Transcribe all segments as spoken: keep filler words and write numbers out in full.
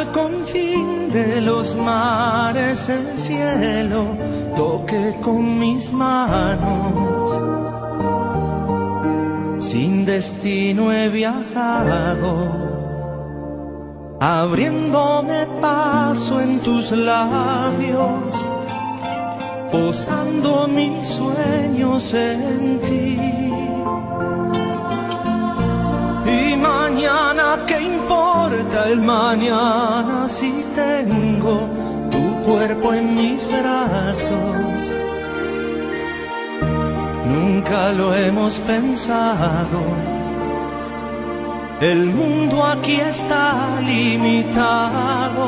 al confín de los mares el cielo toqué con mis manos. Sin destino he viajado, abriéndome paso en tus labios, posando mis sueños en ti. Y mañana, ¿qué importa el mañana si tengo tu cuerpo en mis brazos? Nunca lo hemos pensado, el mundo aquí está limitado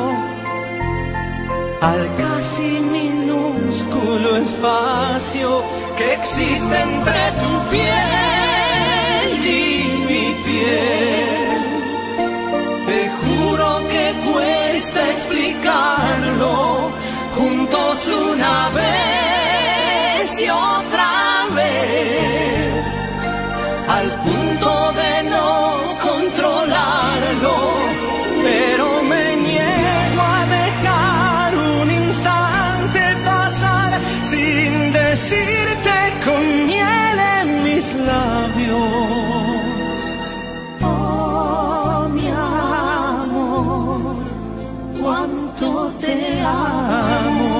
al casi minúsculo espacio que existe entre tu piel y mi piel. Te juro que cuesta explicarlo, juntos una vez y otra vez, al punto de no controlarlo, pero me niego a dejar un instante pasar sin decirte con miel en mis labios. Oh, mi amor, cuánto te amo.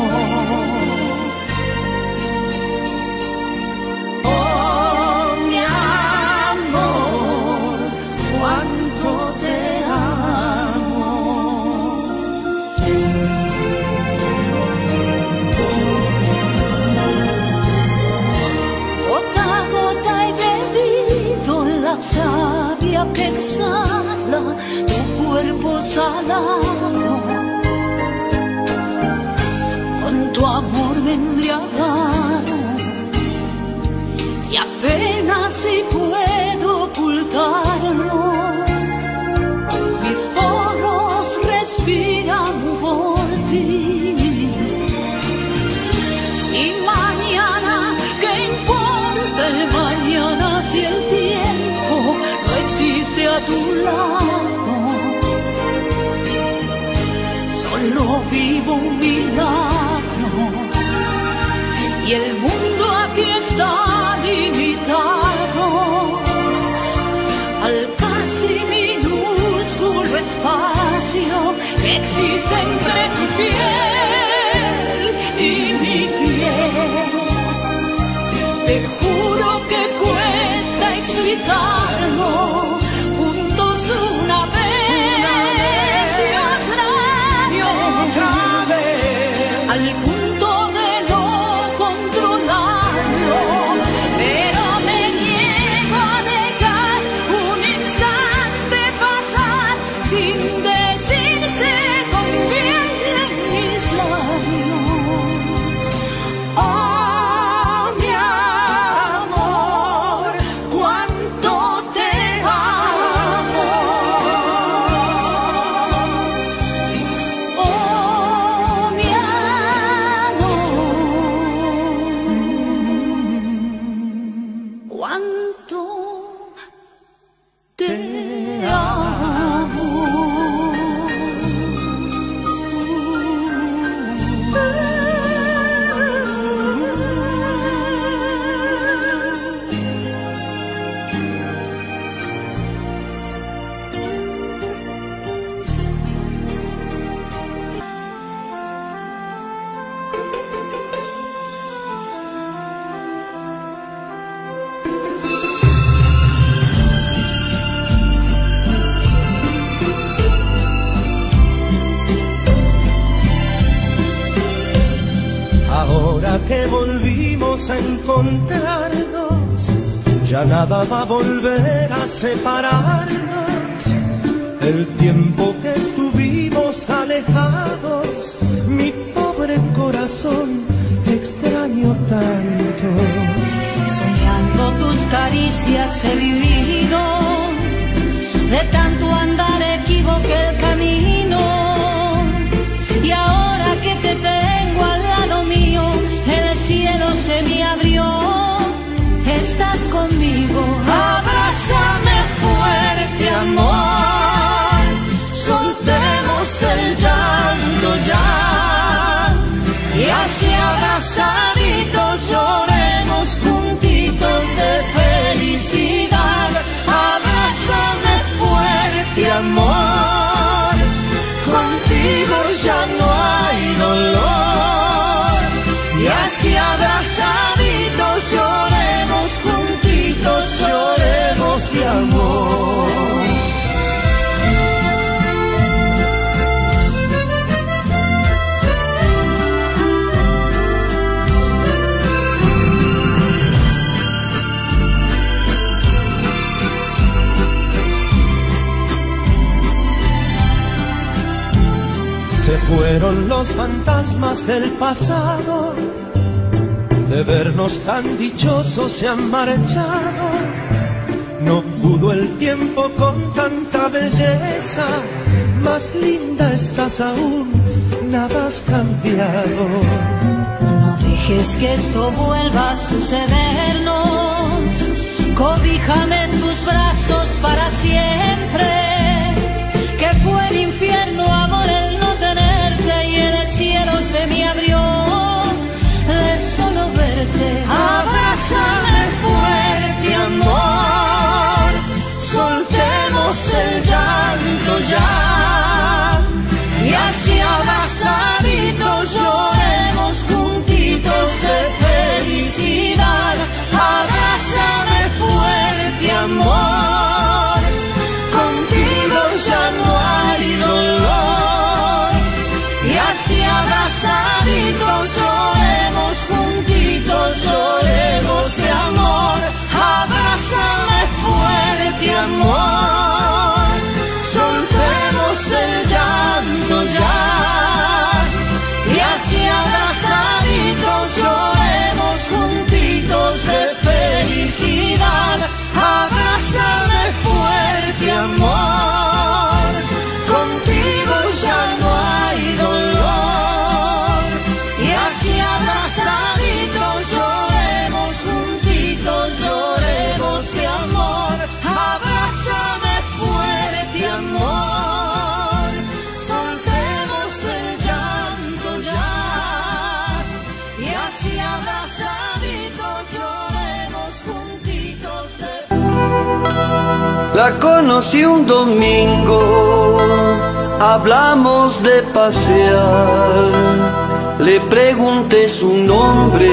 Sabia que exhala tu cuerpo salado, con tu amor me embriagado, y apenas si puedo ocultarlo. Mis poros respiran por ti. Y mañana, ¿qué importa el mañana si el tiempo no existe a tu lado? Solo vivo un milagro y el mundo aquí está limitado al casi minúsculo espacio que existe entre tu piel y mi piel. Te juro que cuesta explicarlo, juntos una vez y otra vez, y otra vez, al punto de no controlarlo, pero me niego a dejar un instante pasar sin decirte con miel en mis labios. Oh, ahora que volvimos a encontrarnos, ya nada va a volver a separarnos. El tiempo que estuvimos alejados, mi pobre corazón extraño tanto. Soñando tus caricias he vivido, de tanto andar equivoqué el camino, y ahora que te tengo al lado mío, el cielo se me abrió, estás conmigo. Abrázame fuerte, amor, soltemos el abrazaditos lloremos juntitos de felicidad. Abrázame fuerte, amor, contigo ya no hay dolor. Y así abrazaditos lloremos juntitos, lloremos de amor. Se fueron los fantasmas del pasado, de vernos tan dichosos se han marchado. No pudo el tiempo con tanta belleza, más linda estás aún, nada has cambiado. No dejes que esto vuelva a sucedernos, cobíjame en tus brazos para siempre. Que fue el infierno, amor, el no tenerte, y el cielo se me abrió de solo verte. Abrázame fuerte, amor, soltemos el llanto ya, y así abrazaditos lloremos juntitos de felicidad. Abrázame fuerte, amor, contigo ya no hay dolor. Y así abrazaditos lloremos juntitos, lloremos de amor. Abrázame fuerte, amor, soltemos el llanto ya, y así abrazaditos lloremos juntitos de felicidad. Abrázame fuerte, amor, contigo ya no hay dolor. Y así abrazaditos lloremos juntitos, lloremos de amor. Abrázame fuerte, amor, soltemos el llanto ya, y así abrazaditos lloremos juntitos de... La conocí un domingo, hablamos de pasear, le pregunté su nombre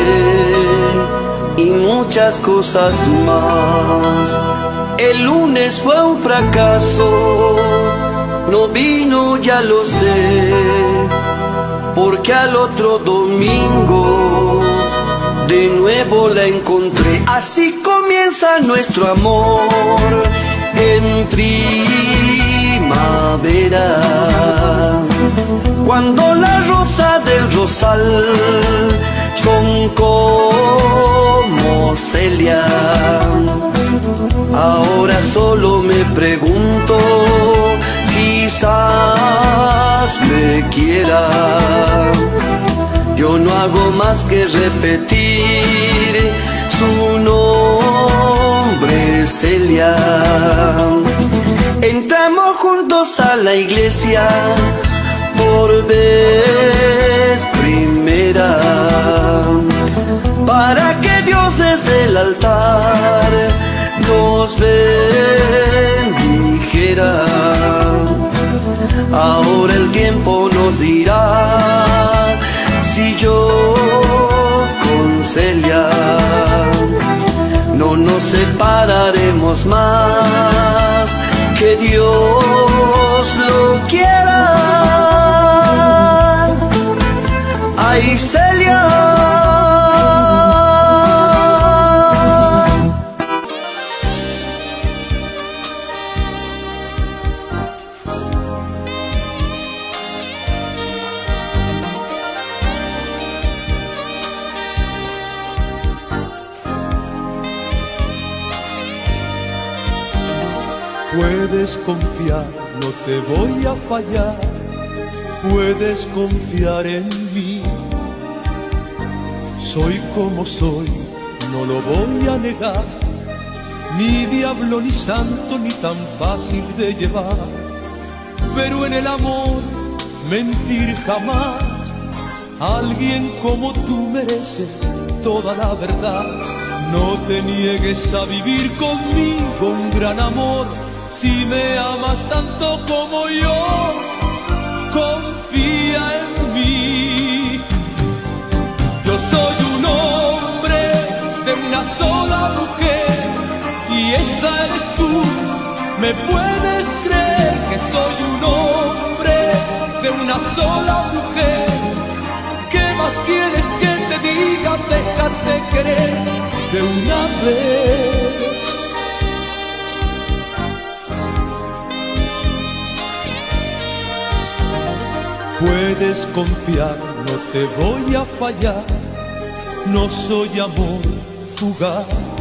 y muchas cosas más. El lunes fue un fracaso, no vino, ya lo sé, porque al otro domingo de nuevo la encontré. Así comienza nuestro amor en primavera, cuando la rosa del rosal son como Celia. Ahora solo me pregunto, quizás me quiera. Yo no hago más que repetir su nombre, Celia. Entramos juntos a la iglesia por vez primera, para que Dios desde el altar nos bendijera. Ahora el tiempo nos dirá si yo con Celia no nos separaremos más, que Dios lo quiera. Ay, Celia. Puedes confiar, no te voy a fallar, puedes confiar en mí. Soy como soy, no lo voy a negar, ni diablo ni santo ni tan fácil de llevar. Pero en el amor mentir jamás, Alguien como tú merece toda la verdad. No te niegues a vivir conmigo un gran amor. Si me amas tanto como yo, confía en mí. Yo soy un hombre de una sola mujer y esa eres tú. ¿Me puedes creer que soy un hombre de una sola mujer? ¿Qué más quieres que te diga? Déjate querer de una vez. Puedes confiar, no te voy a fallar. No soy amor fugaz.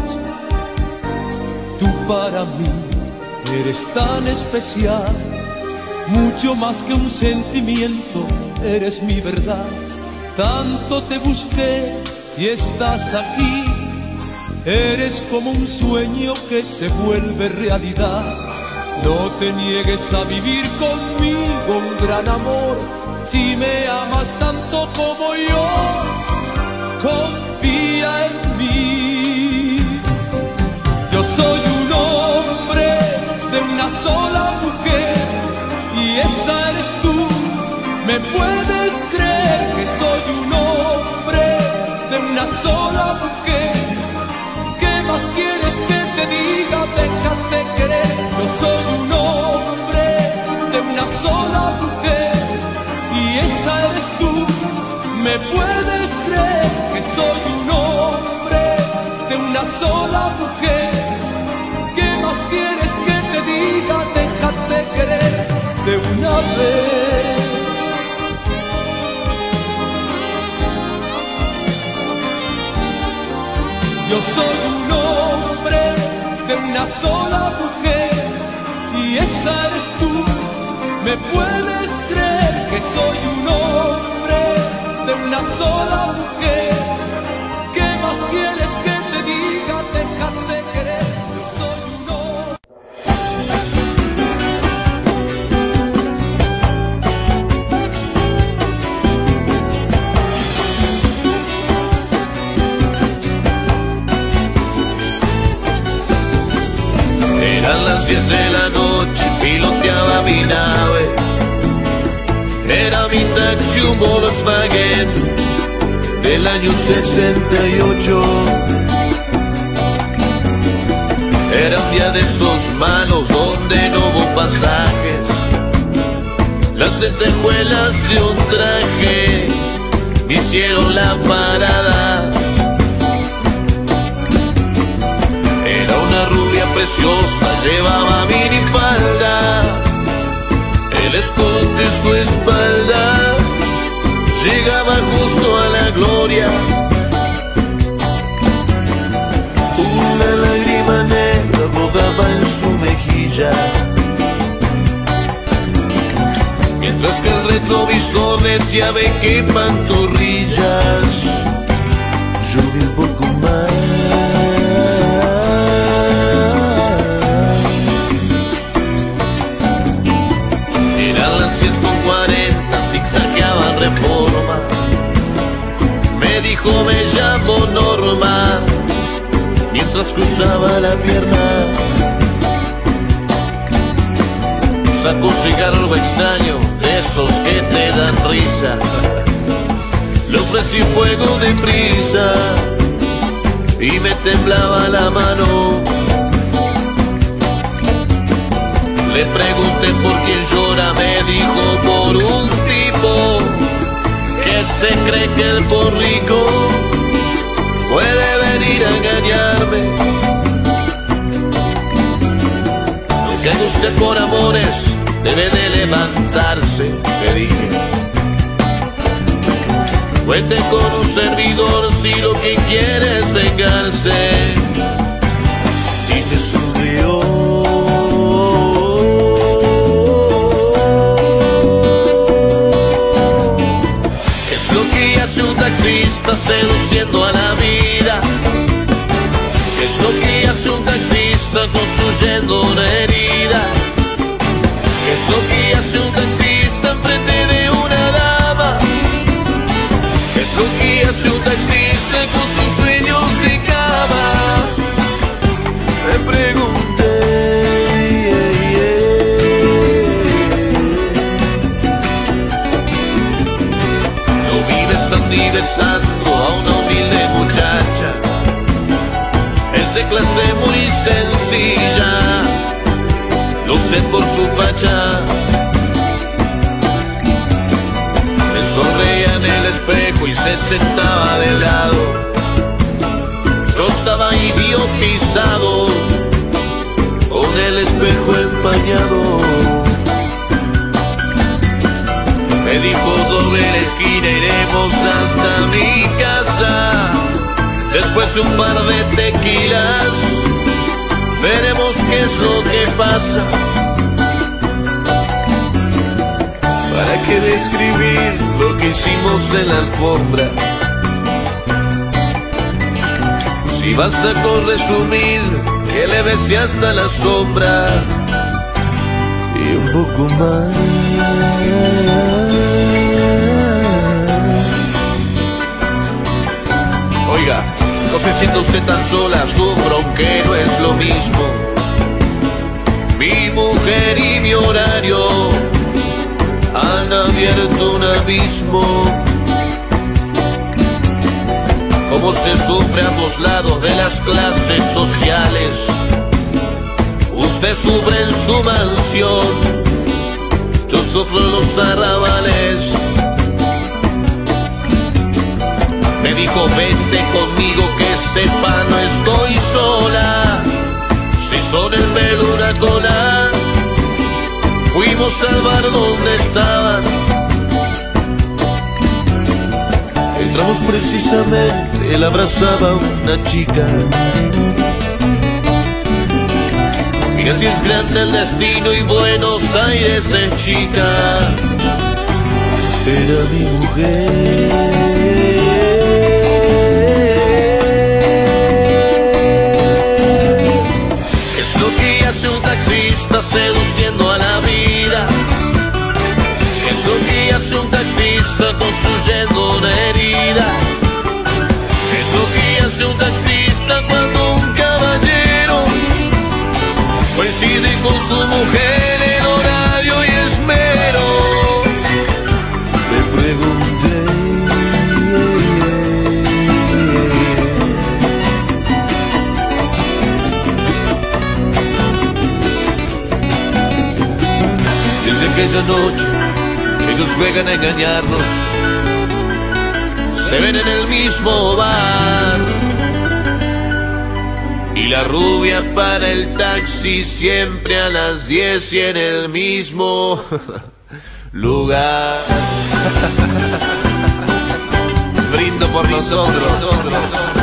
Tú para mí eres tan especial, mucho más que un sentimiento, eres mi verdad. Tanto te busqué y estás aquí. Eres como un sueño que se vuelve realidad. No te niegues a vivir conmigo un gran amor. Si me amas tanto como yo, confía en mí. Yo soy un hombre de una sola mujer y esa eres tú. ¿Me puedes creer que soy un hombre de una sola mujer? ¿Qué más quieres que te diga? Déjate querer. Yo soy un hombre de una sola mujer y esa eres tú. ¿Me puedes creer que soy un hombre de una sola mujer? ¿Qué más quieres que te diga? Déjate querer de una vez. Yo soy un hombre de una sola mujer y esa eres tú. ¿Me puedes creer que soy un hombre de una sola mujer? ¿Qué más quieres que te diga? Déjate querer. Yo soy un hombre. Eran las diez de la noche, piloteaba mi nave. Era mi taxi, un Volkswagen del año sesenta y ocho. Era un día de esos malos donde no hubo pasajes. Las lentejuelas de un traje me hicieron la parada. Era una rubia preciosa, llevaba minifalda, el escote su espalda llegaba justo a la gloria. Una lágrima negra rodaba en su mejilla, mientras que el retrovisor decía: ve qué pantorrillas. Yo vi un poco más. Zigzagueaba Reforma, me dijo: me llamo Norma, mientras cruzaba la pierna. Sacó cigarro algo extraño, de esos que te dan risa. Le ofrecí fuego de prisa y me temblaba la mano. Le pregunté por quién llora, me dijo: por un tipo que se cree que el porrico puede venir a engañarme. No caiga usted por amores, debe de levantarse, le dije. Cuente con un servidor si lo que quiere es vengarse. Y me sonrió. Un taxista seduciendo a la vida. ¿Qué es lo que hace un taxista construyendo una herida? ¿Qué es lo que hace un taxista enfrente de una dama? lo que hace un taxista con sus sueños de cama? Me pregunté. Lo vi besando y besando a una humilde muchacha. Es de clase muy sencilla, lo sé por su facha. Me sonreía en el espejo y se sentaba de lado. Yo estaba idiotizado, con el espejo empañado. Me dijo, doble la esquina, iremos hasta mi casa. Después de un par de tequilas, veremos qué es lo que pasa. ¿Para qué describir lo que hicimos en la alfombra? Si basta con resumir que le besé hasta la sombra y un poco más. Oiga, no se sienta usted tan sola, sufro aunque no es lo mismo. Mi mujer y mi horario han abierto un abismo. Cómo se sufre a ambos lados de las clases sociales. Usted sufre en su mansión, yo sufro en los arrabales. Me dijo, vente conmigo que sepa no estoy sola. Si son el pelo una cola, fuimos al bar donde estaban. Entramos precisamente, él abrazaba a una chica. Mira si es grande el destino y Buenos Aires es chica. Era mi mujer. Hace un taxista seduciendo a la vida. Es lo que hace un taxista construyendo una herida. Es lo que hace un taxista cuando un caballero coincide con su mujer en horario y esmero. Me pregunté. Aquella noche ellos juegan a engañarnos, se ven en el mismo bar y la rubia para el taxi siempre a las diez y en el mismo lugar. Brindo por nosotros, nosotros.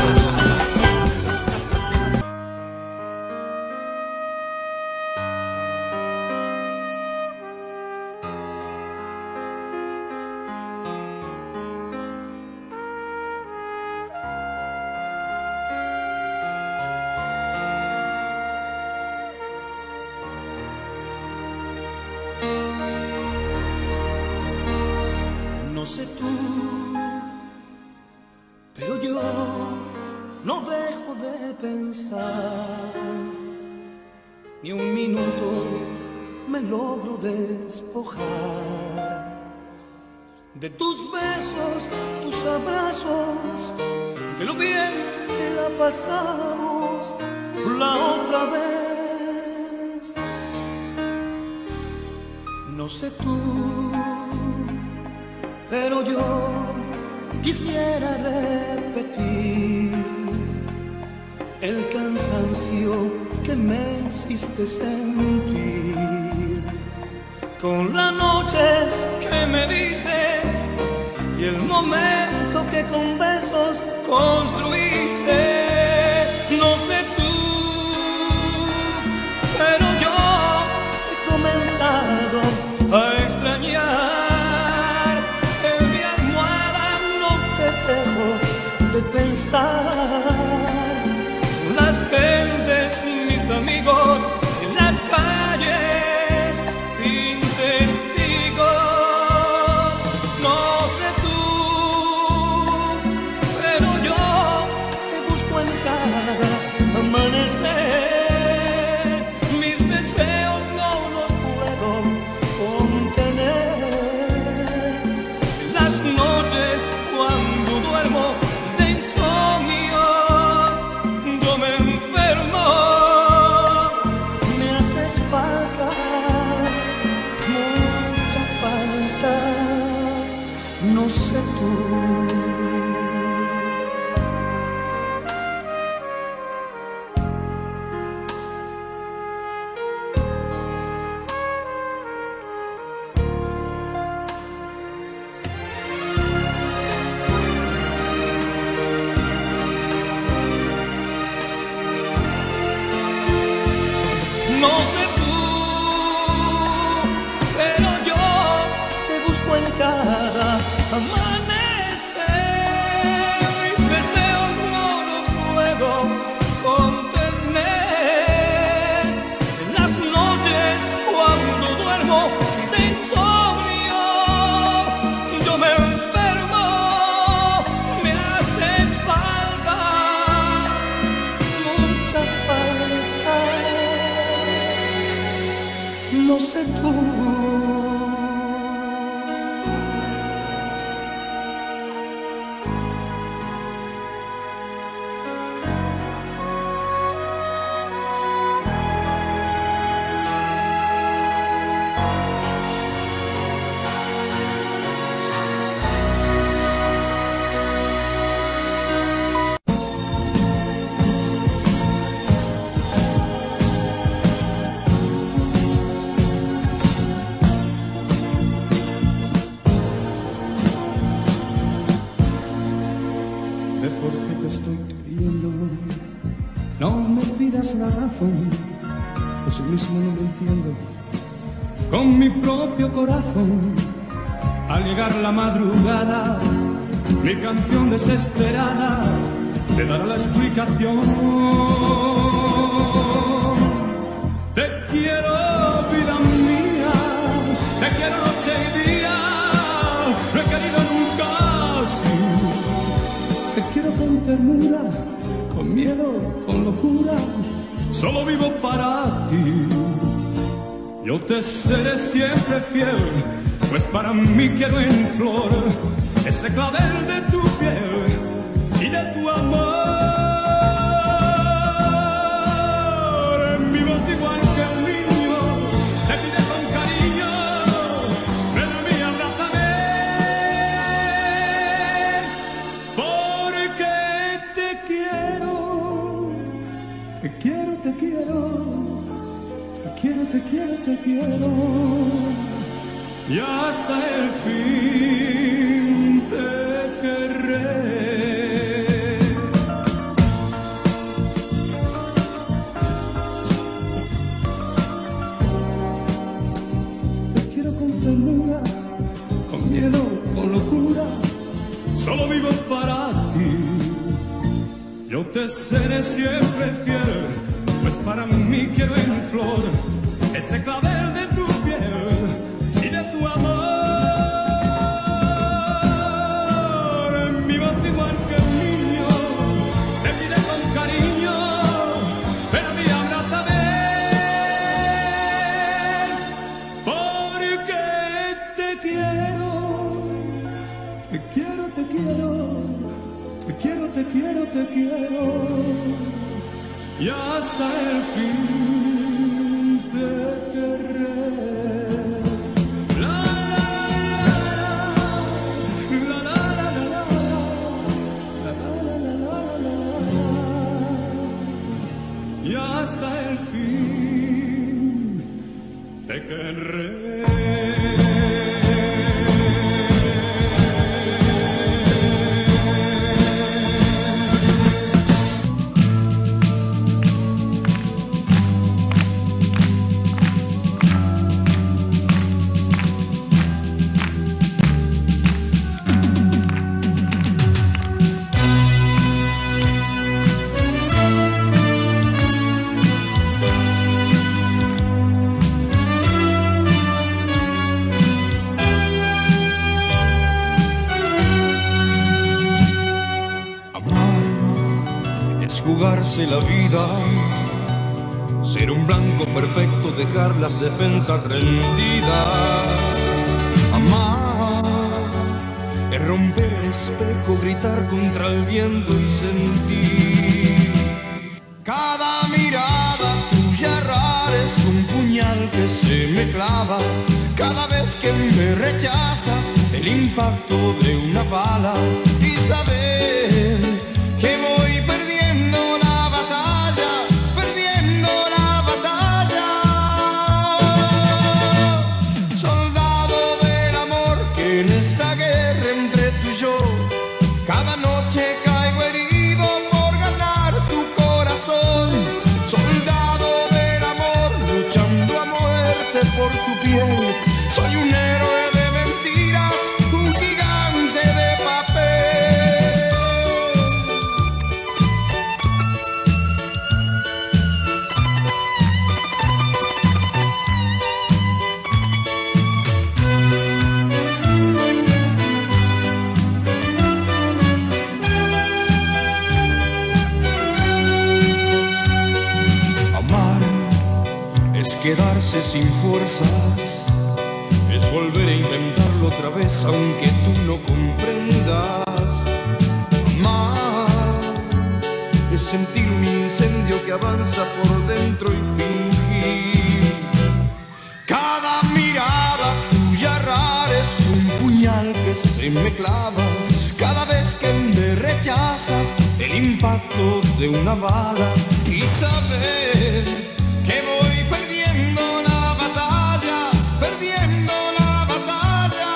No sé tú, pero yo no dejo de pensar. Ni un minuto me logro despojar de tus besos, tus abrazos, de lo bien que la pasamos la otra vez. No sé tú, pero yo quisiera repetir el cansancio que me hiciste sentir con la noche que me diste y el momento que con besos construiste. No sé tú, pero yo he comenzado a extrañar. De pensar las gentes, mis amigos, en las calles sin testigos. No sé tú, en cada amanecer. Mis deseos no los puedo contener. En las noches cuando duermo de insomnio, yo me enfermo. Me haces falta, mucha falta, no sé tú. No sé tú, pero yo te busco en cada amanecer. Mis deseos no los puedo contener. En las noches cuando duermo de insomnio, yo me enfermo. Me haces falta, mucha falta, no sé tú. De por qué te estoy queriendo, no me pidas la razón, pues yo mismo no lo entiendo. Con mi propio corazón, al llegar la madrugada, mi canción desesperada te dará la explicación. Te quiero, vida mía, te quiero noche y día, no he querido nunca así. Te quiero con ternura, con miedo, con locura, solo vivo para ti. Yo te seré siempre fiel, pues para mí quiero en flor ese clavel de tu piel y de tu amor. Mi voz igual que el niño te pide con cariño, ven a mí, abrázame, porque te quiero, te quiero, te quiero, te quiero, te quiero, te quiero, y hasta el fin te querré. Te quiero con ternura, con miedo, con locura, solo vivo para ti. Yo te seré siempre fiel, pues para mí quiero en flor ese clavel de tu piel y de tu amor. Mi voz igual que el niño te pide con cariño, ven a mí, abrázame, porque te quiero, te quiero, te quiero, te quiero, te quiero, te quiero, y hasta el fin te querré. La, la, la, la, la, la, la, la, la, la, y hasta el fin te querré. jugarse la vida, ser un blanco perfecto, dejar las defensas rendidas. Amar es romper el espejo, gritar contra el viento y sentir. Cada mirada tuya rara es un puñal que se me clava. Cada vez que me rechazas, el impacto de una bala. Y saber que voy perdiendo la batalla, perdiendo la batalla. Soldado del amor que en esta guerra entre tú y yo, cada noche caigo herido por ganar tu corazón. Soldado del amor luchando a muerte por tu piel. Soy un héroe de mentiras, un gigante de papel. Amar es quedarse sin fuerzas, es volver a intentarlo otra vez aunque tú no comprendas. Amar es sentir un incendio que avanza por dentro y fingir. Cada mirada tuya rara es un puñal que se me clava. Cada vez que me rechazas, el impacto de una bala. Y saber que voy perdiendo la batalla, perdiendo la batalla.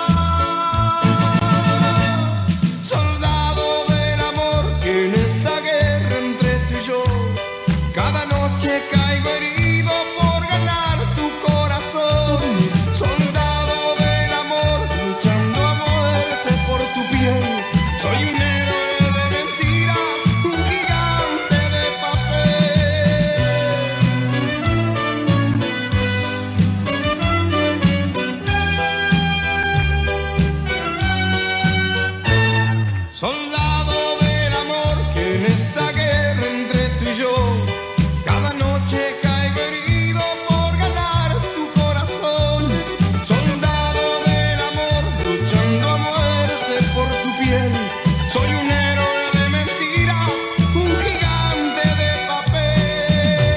Soldado del amor que en esta guerra entre tú y yo, cada noche caigo herido por ganar tu corazón. Soldado del amor luchando a muerte por tu piel. Soy un héroe de mentiras, un gigante de papel. Soldado del amor que en esta guerra entre tú y yo, cada noche caigo herido por ganar tu corazón. Soldado del amor luchando a muerte por tu piel. Soy un héroe de mentiras, un gigante de papel.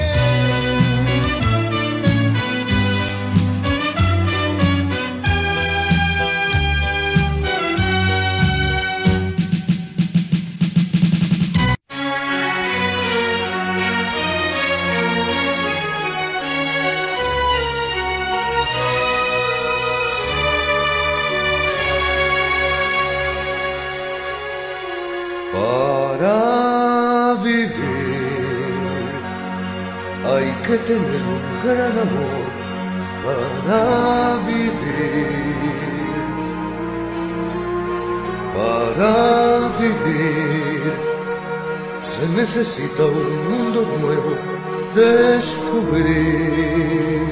Para vivir hay que tener un gran amor. Para vivir, para vivir se necesita un mundo nuevo descubrir.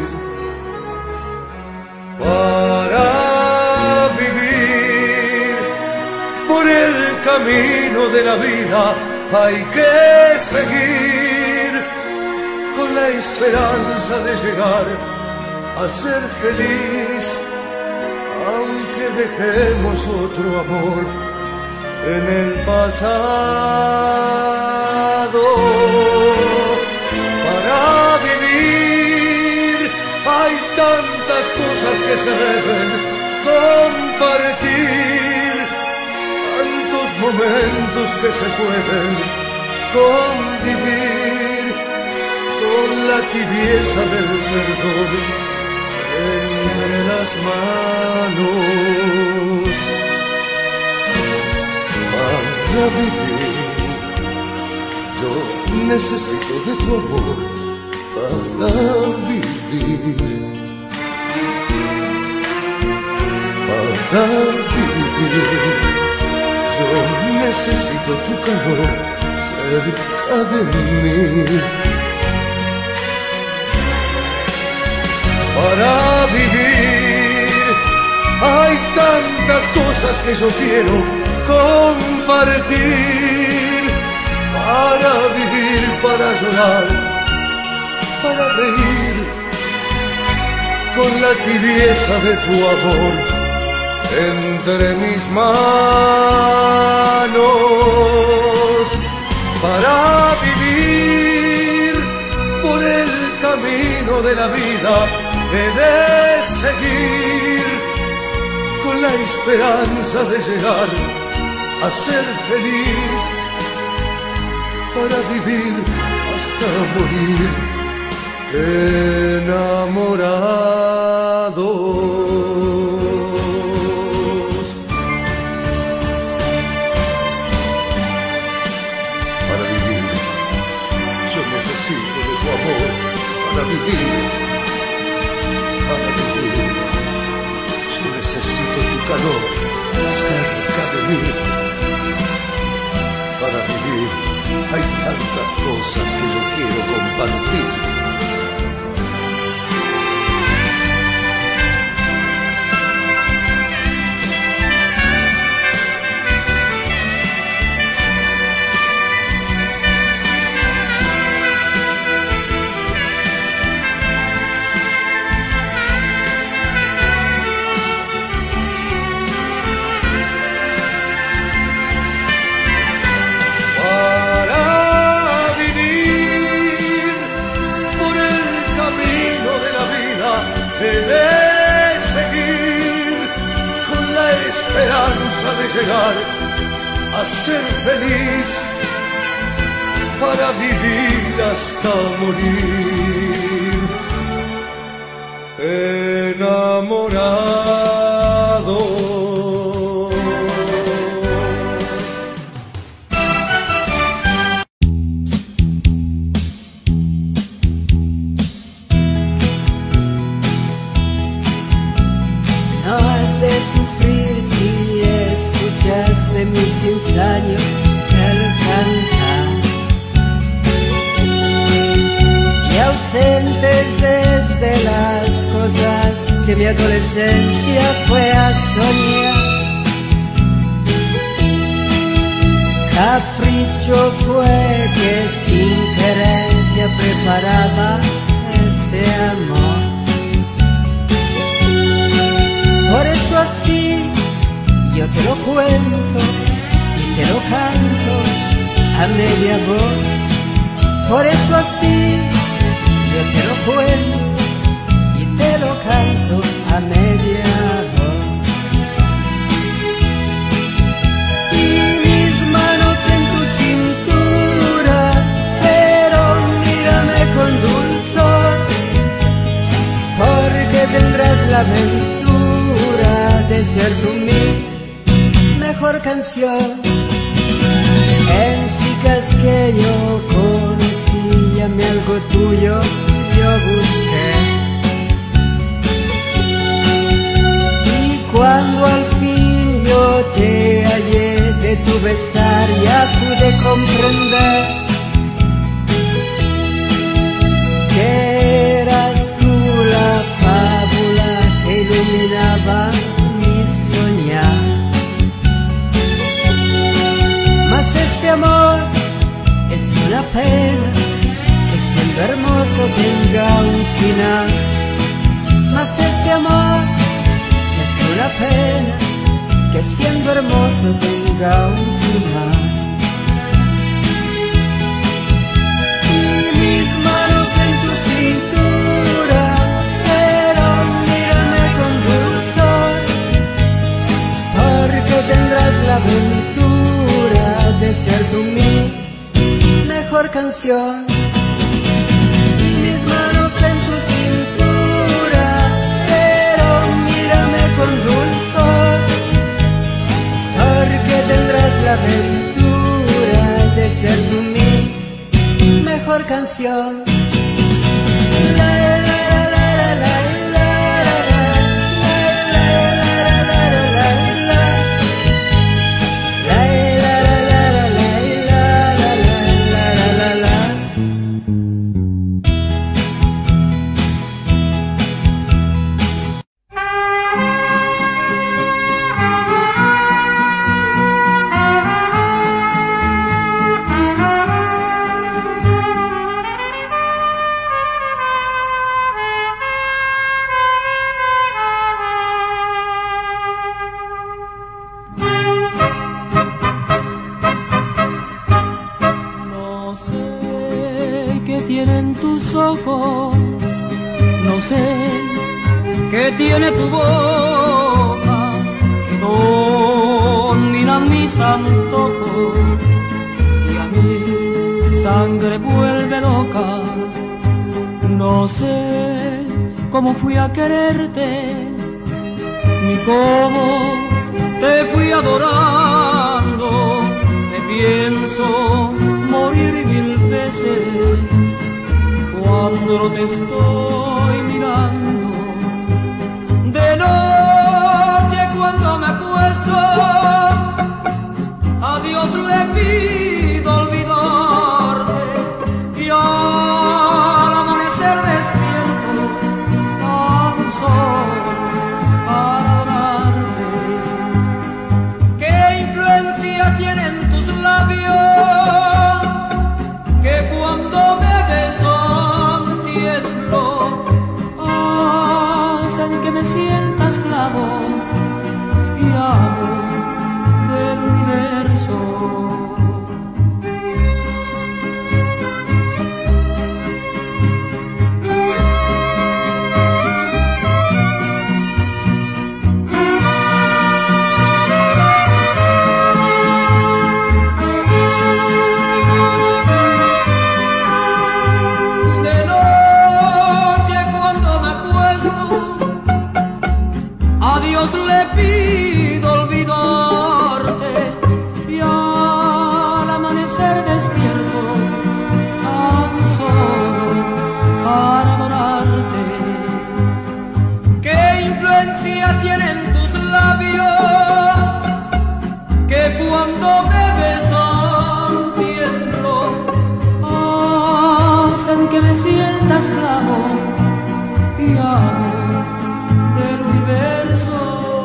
Para vivir por el camino de la vida hay que seguir con la esperanza de llegar a ser feliz, aunque dejemos otro amor en el pasado. Para vivir hay tantas cosas que se deben compartir, tantos momentos que se pueden convivir con la tibieza del perdón entre las manos. Para vivir yo necesito de tu amor. Para vivir, para vivir yo necesito tu calor cerca de mí. Para vivir hay tantas cosas que yo quiero compartir. Para vivir para llorar, para reír, con la tibieza de tu amor entre mis manos, para vivir por el camino de la vida, he de seguir con la esperanza de llegar a ser feliz, para vivir hasta morir enamorados. Para vivir, yo necesito de tu amor. Para vivir, para vivir, yo necesito tu calor cerca de mí. Para vivir, hay tantas cosas que yo quiero compartir. De llegar a ser feliz, para vivir hasta morir enamorado. No has de sufrir si de mis quince años el cantar, y ausentes desde las cosas que mi adolescencia fue a soñar. Capricho fue que sin querer me preparaba este amor. Por eso así yo te lo cuento y te lo canto a media voz. Por eso así yo te lo cuento y te lo canto a media voz. Y mis manos en tu cintura, pero mírame con dulzor, porque tendrás la aventura de ser tú mi mejor canción. En chicas que yo conocí, llamé algo tuyo, yo busqué. Y cuando al fin yo te hallé, de tu besar ya pude comprender que eras tú la fábula que iluminaba mi soñar. Este amor es una pena, que siendo hermoso tenga un final. Mas este amor es una pena, que siendo hermoso tenga un final. Y mis manos en tu cintura, pero mírame con dulzor, porque tendrás la aventura de ser tú mi mejor canción. Mis manos en tu cintura, pero mírame con dulzor, porque tendrás la aventura de ser tú mi mejor canción. La, la, la, la, la, la, que tienen tus ojos, no sé qué tiene tu boca, que dominan mis antojos y a mi sangre vuelve loca. No sé cómo fui a quererte, ni cómo te fui adorando. Te pienso morir mil veces cuando no te estoy mirando. De noche cuando me acuesto, a Dios le pido olvidarte, y al amanecer despierto tan solo para adorarte. ¿Qué influencia tienen tus labios que cuando me besan tiemblo, hacen que me sienta esclavo y amo del universo? Le pido olvidarte y al amanecer despierto tan solo para adorarte. ¿Qué influencia tienen tus labios que cuando me besan tiemblo, hacen que me sienta esclavo y amo del universo?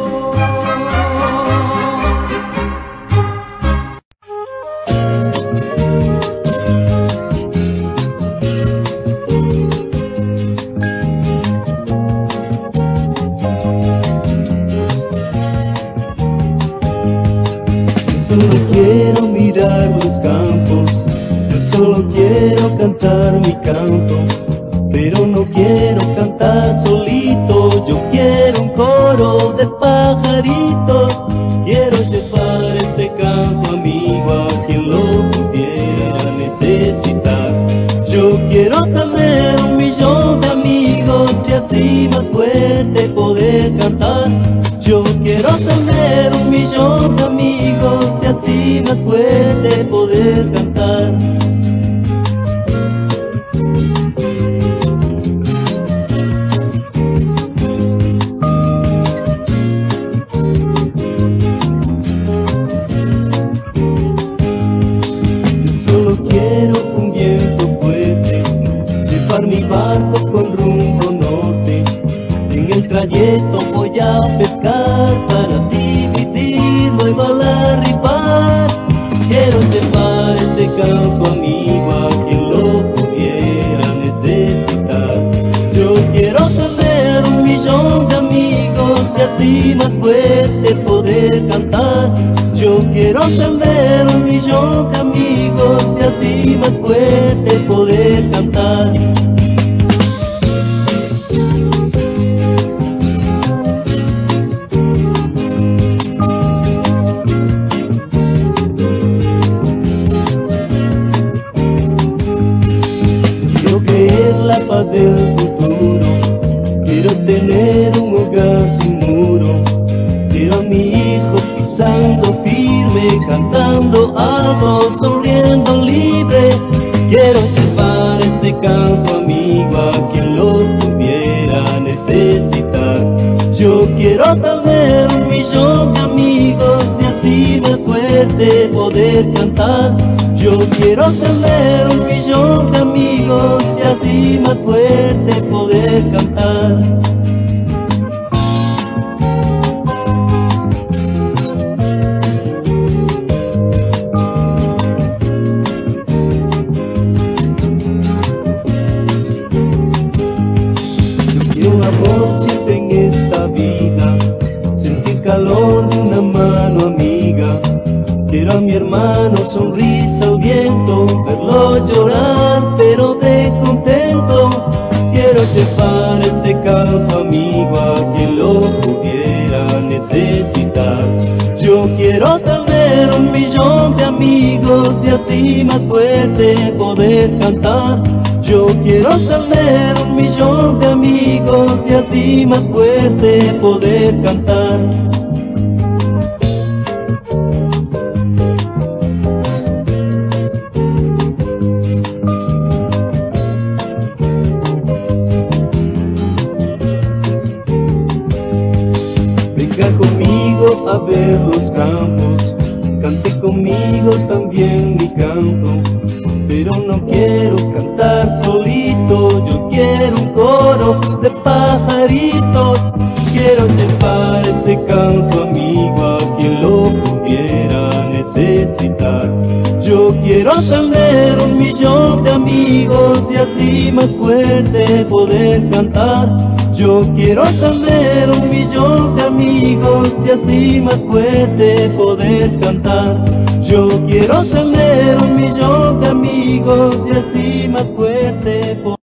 Solo quiero mirar los campos, yo solo quiero cantar mi canto, pero no quiero cantar solito, yo quiero un coro de pajaritos. Quiero llevar este canto amigo a quien lo pudiera necesitar. Yo quiero tener un millón de amigos y así más fuerte poder cantar. Yo quiero tener un millón de amigos y así más fuerte poder cantar. Yo solo quiero un viento fuerte, llevar mi barco con rumbo norte. En el trayecto voy a pescar para dividir, luego al arribar. Quiero llevar este canto amigo a quien lo pudiera necesitar. Yo quiero tener un millón de amigos y así más fuerte poder cantar. Yo quiero tener un millón de amigos y así más fuerte poder cantar. Del futuro, quiero tener un hogar sin muro. Quiero a mi hijo pisando firme, cantando algo, sonriendo libre. Quiero llevar este canto amigo a quien lo pudiera necesitar. Yo quiero tener un millón de amigos y así más fuerte poder cantar. Yo quiero tener un millón de amigos y así más fuerte poder cantar. Yo quiero un amor siempre en esta vida, sentir calor de una mano amiga. Quiero a mi hermano sonrisa al viento, verlo llorar, pero de amigos y así más fuerte poder cantar. Yo quiero tener un millón de amigos y así más fuerte poder cantar. Venga conmigo a ver los campos, cante conmigo también mi canto. Pero no quiero cantar solito, yo quiero un coro de pajaritos. Quiero llevar este canto amigo a quien lo pudiera necesitar. Yo quiero tener un millón de amigos y así más fuerte poder cantar. Yo quiero tener un millón de amigos y así más fuerte poder cantar. Yo quiero tener un millón de amigos y así más fuerte poder